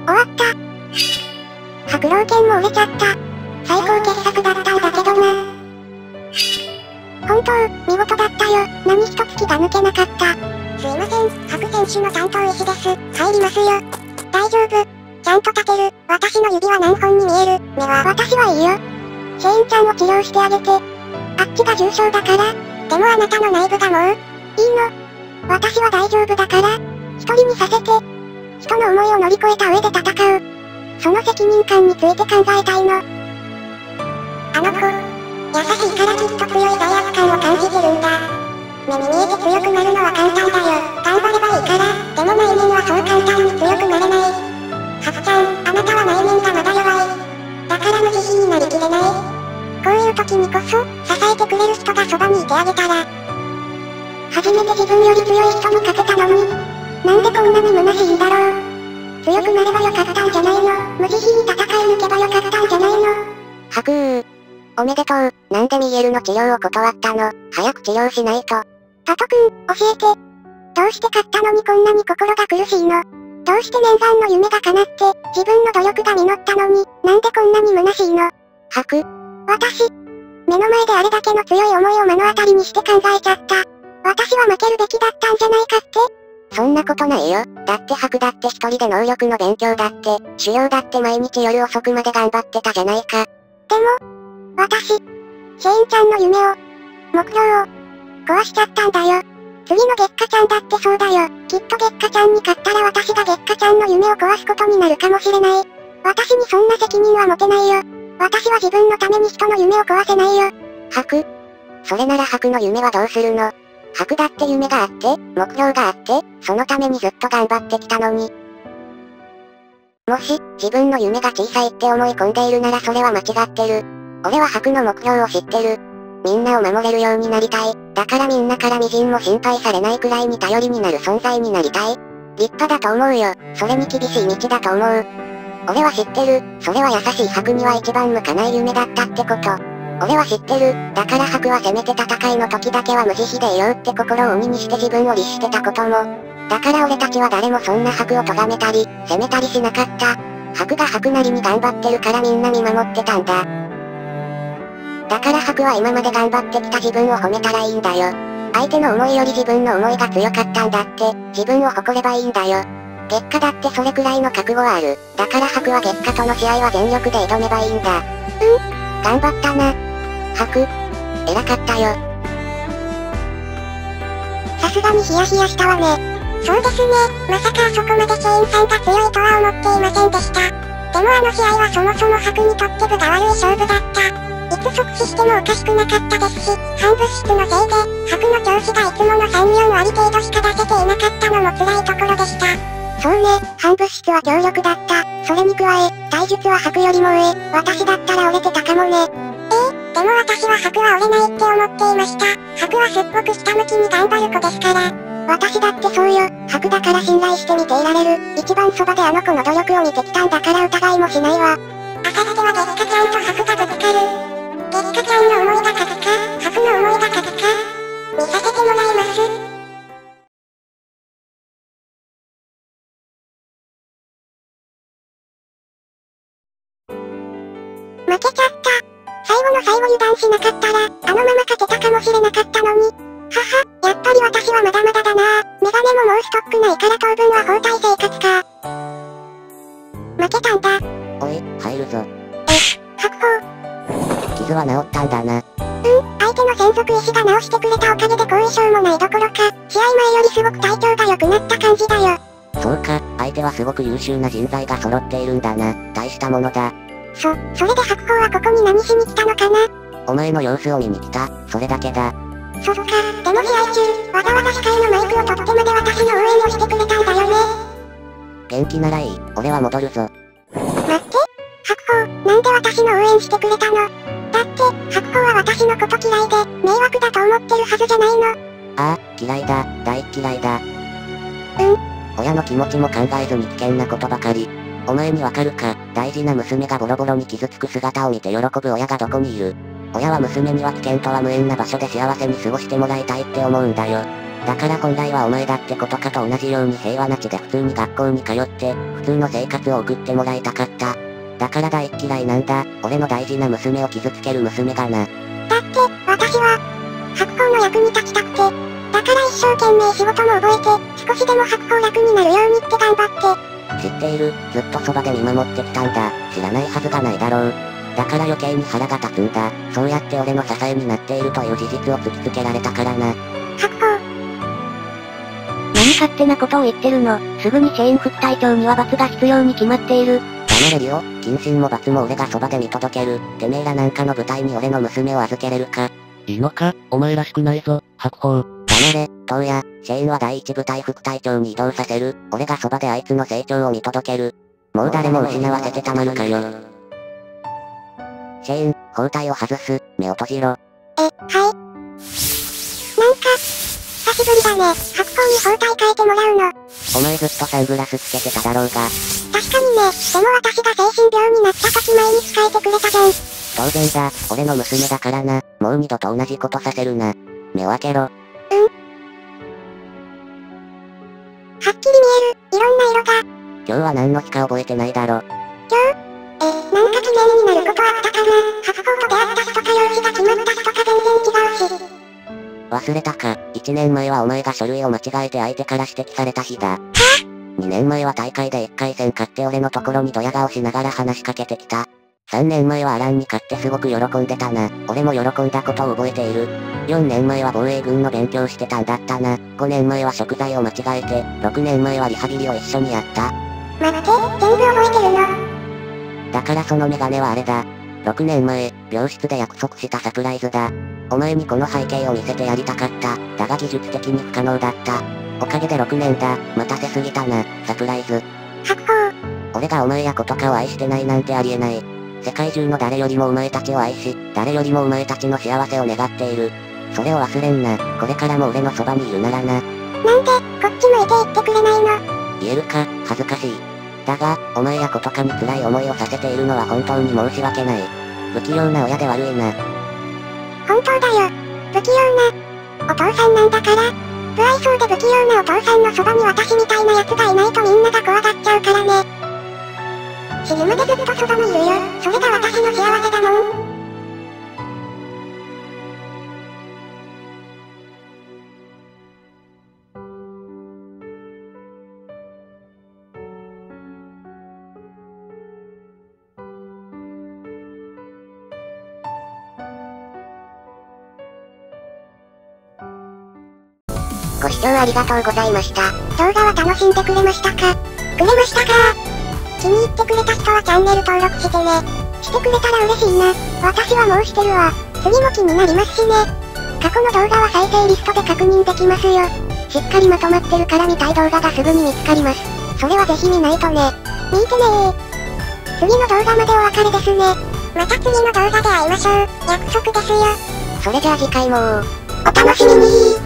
終わった。白老剣も売れちゃった。最高傑作だったんだけどな。本当、見事だったよ。何一つ気が抜けなかった。すいません、白選手の三頭石です。入りますよ。大丈夫。ちゃんと立てる。私の指は何本に見える。目は私はいいよ。シェーンちゃんを治療してあげて。あっちが重傷だから。でもあなたの内部がもう、いいの。私は大丈夫だから。一人にさせて。人の思いを乗り越えた上で戦う。その責任感について考えたいの。あの子、優しいからきっと強い罪悪感を感じてるんだ。目に見えて強くなるのは簡単だよ。頑張ればいいから。でも内面はそう簡単に強くなれない。ハクちゃん、あなたは内面がまだ弱い。だから無慈悲になりきれない。こういう時にこそ、支えてくれる人がそばにいてあげたら。初めて自分より強い人に勝てたのに、なんでこんなに虚しいんだろう。強くなればよかったんじゃないの。無慈悲に戦い抜けばよかったんじゃないの。ハクー。おめでとう。なんでミゲルの治療を断ったの。早く治療しないと。タトくん、教えて。どうして勝ったのにこんなに心が苦しいの。どうして念願の夢が叶って、自分の努力が実ったのに、なんでこんなに虚しいの。ハク。私。目の前であれだけの強い思いを目の当たりにして考えちゃった。私は負けるべきだったんじゃないかって。そんなことないよ。だってハクだって一人で能力の勉強だって、修行だって毎日夜遅くまで頑張ってたじゃないか。でも、私、シェーンちゃんの夢を、目標を、壊しちゃったんだよ。次の月下ちゃんだってそうだよ。きっと月下ちゃんに勝ったら私が月下ちゃんの夢を壊すことになるかもしれない。私にそんな責任は持てないよ。私は自分のために人の夢を壊せないよ。ハク。それならハクの夢はどうするの。ハクだって夢があって、目標があって、そのためにずっと頑張ってきたのに。もし、自分の夢が小さいって思い込んでいるならそれは間違ってる。俺はハクの目標を知ってる。みんなを守れるようになりたい。だからみんなからみじんも心配されないくらいに頼りになる存在になりたい。立派だと思うよ。それに厳しい道だと思う。俺は知ってる。それは優しいハクには一番向かない夢だったってこと。俺は知ってる。だからハクはせめて戦いの時だけは無慈悲でいようって心を鬼にして自分を律してたことも。だから俺たちは誰もそんなハクを咎めたり、責めたりしなかった。ハクがハクなりに頑張ってるからみんな見守ってたんだ。だからハクは今まで頑張ってきた自分を褒めたらいいんだよ。相手の思いより自分の思いが強かったんだって、自分を誇ればいいんだよ。月下だってそれくらいの覚悟はある。だからハクは月下との試合は全力で挑めばいいんだ。頑張ったな。ハク。偉かったよ。さすがにヒヤヒヤしたわね。そうですね。まさかあそこまでシェーンさんが強いとは思っていませんでした。でもあの試合はそもそもハクにとって分が悪い勝負だった。いつ即死してもおかしくなかったですし、反物質のせいで、ハクの調子がいつもの3、4割程度しか出せていなかったのも辛いところでした。そうね、反物質は強力だった。それに加え、体術はハクよりも上。私だったら折れてたかもね。でも私はハクは折れないって思っていました。ハクはすっごく下向きに頑張る子ですから。私だってそうよ。ハクだから信頼して見ていられる。一番そばであの子の努力を見てきたんだから疑いもしないわ。朝立ては月下ちゃんとハクがぶつかる。月下ちゃんの思いが勝つか、ハクの思いが勝つか、見させてもらいます。負けちゃった。最後の最後油断しなかったら、あのまま勝てたかもしれなかったのに。やっぱり私はまだまだだな。メガネももうストックないから当分は包帯生活か。負けたんだ。 おい、入るぞ。 白鵬。 傷は治ったんだな。 相手の専属医師が治してくれたおかげで後遺症もないどころか、試合前よりすごく体調が良くなった感じだよ。 そうか、相手はすごく優秀な人材が揃っているんだな。大したものだ。 それで白鵬はここに何しに来たのかな。 お前の様子を見に来た、それだけだ。 そっか、でも試合中、わざわざ控えのマイクを取ってまで私の応援をしてくれたんだよね。 元気ならいい、俺は戻るぞ。 待って、白鵬、なんで私の応援してくれたの。だって、白鵬は私のこと嫌いで、迷惑だと思ってるはずじゃないの。 ああ、嫌いだ、大嫌いだ。親の気持ちも考えずに危険なことばかり。お前にわかるか、大事な娘がボロボロに傷つく姿を見て喜ぶ親がどこにいる。親は娘には危険とは無縁な場所で幸せに過ごしてもらいたいって思うんだよ。 だから本来はお前だってことかと同じように平和な地で普通に学校に通って、普通の生活を送ってもらいたかった。だから大嫌いなんだ、俺の大事な娘を傷つける娘がな。 だって、私は、白鵬の役に立ちたくて、だから一生懸命仕事も覚えて、少しでも白鵬楽になるようにって頑張って。 知っている、ずっとそばで見守ってきたんだ。知らないはずがないだろう。だから余計に腹が立つんだ。そうやって俺の支えになっているという事実を突きつけられたからな。 白鵬。 何勝手なことを言ってるの。すぐにシェーン副隊長には罰が必要に決まっている。 黙れるよ。謹慎も罰も俺がそばで見届ける。てめえらなんかの部隊に俺の娘を預けれるか。 いいのか、お前らしくないぞ、白鵬。 黙れ、東野、シェーンは第一部隊副隊長に移動させる。俺がそばであいつの成長を見届ける。もう誰も失わせてたまるかよ。シェーン、包帯を外す。目を閉じろ。 はい。なんか、久しぶりだね。白鵬に包帯変えてもらうの。 お前ずっとサングラスつけてただろうが。 確かにね、でも私が精神病になった時毎日変えてくれたじゃん。 当然だ、俺の娘だからな。もう二度と同じことさせるな。目を開けろ。 はっきり見える、いろんな色が。 今日は何の日か覚えてないだろ。 なんか記念になることあったかな。白鵬と出会った人と用事が決まった人か全然違うし。 忘れたか、1年前はお前が書類を間違えて相手から指摘された日だ。2年前は大会で1回戦勝って俺のところにドヤ顔しながら話しかけてきた。3年前はアランに勝ってすごく喜んでたな。俺も喜んだことを覚えている。4年前は防衛軍の勉強してたんだったな。5年前は食材を間違えて、6年前はリハビリを一緒にやった。 待って、全部覚えてるの？ だからそのメガネはあれだ。6年前、病室で約束したサプライズだ。お前にこの背景を見せてやりたかった。だが技術的に不可能だった。おかげで6年だ。待たせすぎたな、サプライズ。 白鵬。 俺がお前やことかを愛してないなんてありえない。世界中の誰よりもお前たちを愛し、誰よりもお前たちの幸せを願っている。それを忘れんな。これからも俺のそばにいるならな。 なんで、こっち向いて言ってくれないの？ 言えるか、恥ずかしい。だが、お前やことかに辛い思いをさせているのは本当に申し訳ない。不器用な親で悪いな。 本当だよ。不器用な、お父さんなんだから。不愛想で不器用なお父さんのそばに私みたいな奴がいないとみんなが怖がっちゃうからね。死ぬまでずっとそばにいるよ。それが私の幸せだもん。 ご視聴ありがとうございました。 動画は楽しんでくれましたか？気に入ってくれた人はチャンネル登録してね。してくれたら嬉しいな。私はもうしてるわ。次も気になりますしね。過去の動画は再生リストで確認できますよ。しっかりまとまってるから見たい動画がすぐに見つかります。それはぜひ見ないとね。見てねー。次の動画までお別れですね。また次の動画で会いましょう。約束ですよ。 それじゃあ次回もお楽しみにー。